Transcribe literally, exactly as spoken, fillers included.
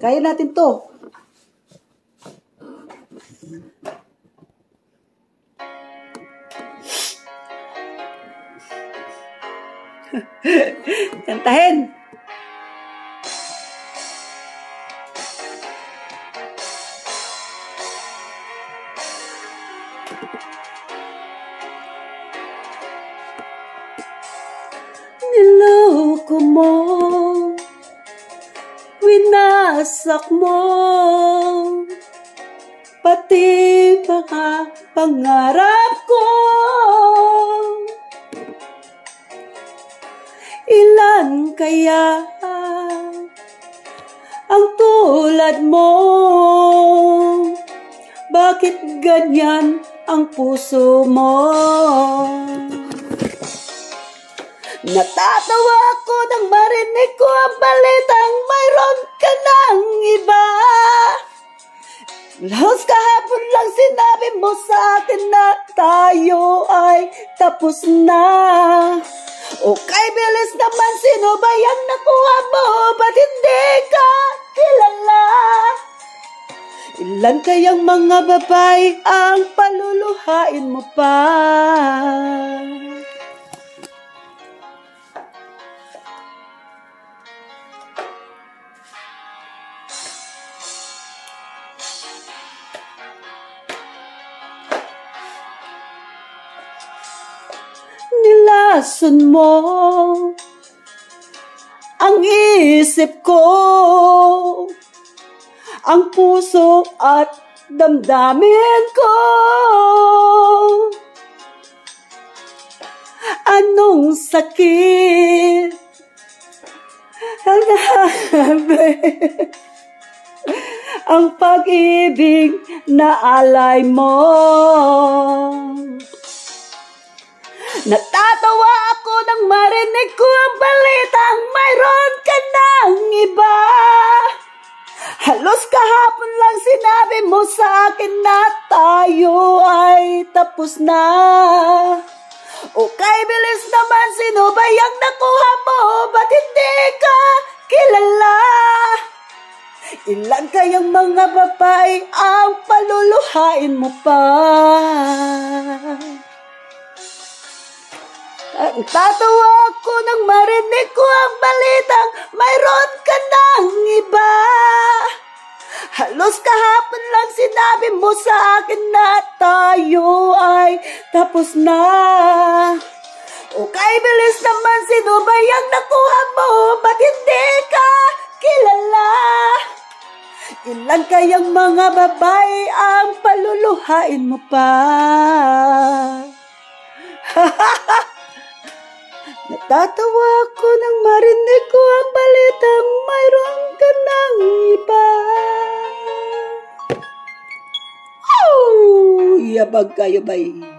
Kaya natin to. Kantahin. Niloko mo, winasak mo, pati mga pangarap ko. Ilan kaya ang tulad mo? Bakit ganyan ang puso mo? Natatawa ako nang marinig ko ang balitang mayroon ka ng iba. Halos kahapon lang sinabi mo sa akin na tayo ay tapos na. O kay bilis naman, sino ba yung nakuha mo? Ba't hindi ka kilala? Ilan kayang mga babae ang paluluhain mo pa? Nilason mo ang isip ko, ang puso at damdamin ko. Anong sakit ang nahabit ang pag-ibig na alay mo? Natatawa ako nang marinig ko ang balitang mayroon ka ng iba. Halos kahapon lang sinabi mo sa akin na tayo ay tapos na. O kay bilis naman, sino ba yung nakuha mo? Ba't hindi ka kilala? Ilan kayang mga babae ang paluluhain mo pa? Tatawa ako nang marinig ko ang balitang mayroon ka ng iba. Halos kahapon lang sinabi mo sa akin na tayo ay tapos na. O kay bilis naman, sino ba yung nakuha mo? Ba't hindi ka kilala? Ilan kayang mga babae ang paluluhain mo pa? Natatawa ako nang marinig ko ang balitang mayroon ka ng iba. Oh, yabag kayo ba?